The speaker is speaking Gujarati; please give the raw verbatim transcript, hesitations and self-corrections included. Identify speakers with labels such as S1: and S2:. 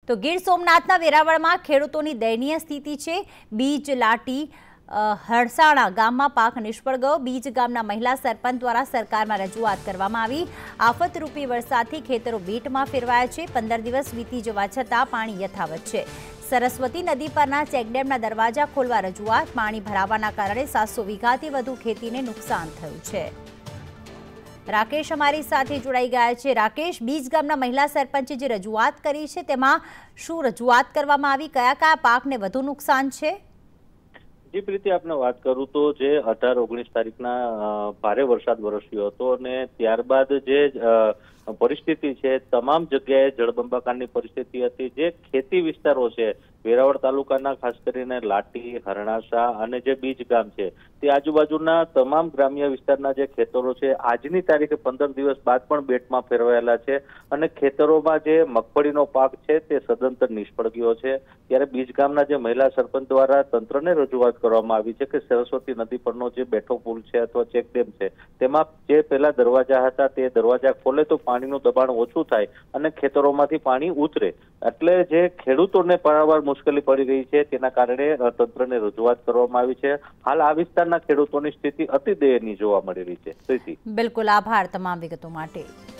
S1: તો ગીર સોમનાથના વેરાવળમાં ખેડૂતોની દયનીય સ્થિતિ છે। બીજ લાટી હરસાણા ગામમાં પાક નિષ્ફળ ગયો। બીજ ગામના મહિલા સરપંચ દ્વારા સરકારમાં રજૂઆત કરવામાં આવી। આફતરૂપી વરસાદથી ખેતરો બેટમાં ફેરવાયા છે। પંદર દિવસ વીતી જવા છતાં પાણી યથાવત છે। સરસ્વતી નદી પરના ચેકડેમના દરવાજા ખોલવા રજૂઆત। પાણી ભરાવાના કારણે સાતસો વીઘાથી વધુ ખેતીને નુકસાન થયું છે। રાકેશ અમારી સાથે જોડાઈ ગયા છે। રાકેશ, બીજ ગામના મહિલા સરપંચે જે રજૂઆત કરી છે તેમાં શું રજૂઆત કરવામાં આવી, કયા કયા પાકને વધુ નુકસાન છે?
S2: જે રીતે આપણે વાત કરું તો જે અઢાર ઓગણીસ તારીખના ભારે વરસાદ વરસ્યો હતો અને ત્યારબાદ જે પરિસ્થિતિ છે તમામ જગ્યાએ જળબંબાકારની પરિસ્થિતિ હતી। જે ખેતી વિસ્તારો છે વેરાવળ તાલુકાના ખાસ કરીને લાટી, હરણાસા અને જે બીજ ગામ છે તે આજુબાજુના તમામ ગ્રામ્ય વિસ્તારના જે ખેતરો છે આજની તારીખે પંદર દિવસ બાદ પણ બેટમાં ફેરવાયેલા છે અને ખેતરોમાં જે મગફળીનો પાક છે તે સદંતર નિષ્ફળ ગયો છે। ત્યારે બીજ ગામના જે મહિલા સરપંચ દ્વારા તંત્રને રજૂઆત કરવામાં આવી છે કે સરસ્વતી નદી પરનો જે બેઠો પુલ છે અથવા ચેકડેમ છે તેમાં જે પહેલા દરવાજા હતા તે દરવાજા ખોલે તો પાણીનું દબાણ ઓછું થાય અને ખેતરોમાંથી પાણી ઉતરે, એટલે જે ખેડૂતોને પારાવાર મુશ્કેલી પડી રહી છે તેના કારણે તંત્રને રજૂઆત કરવામાં આવી છે। હાલ આ વિસ્તારના ખેડૂતોની સ્થિતિ અતિ દયનીય જોવા મળી રહી છે।
S1: બિલકુલ, આભાર તમામ વિગતો માટે।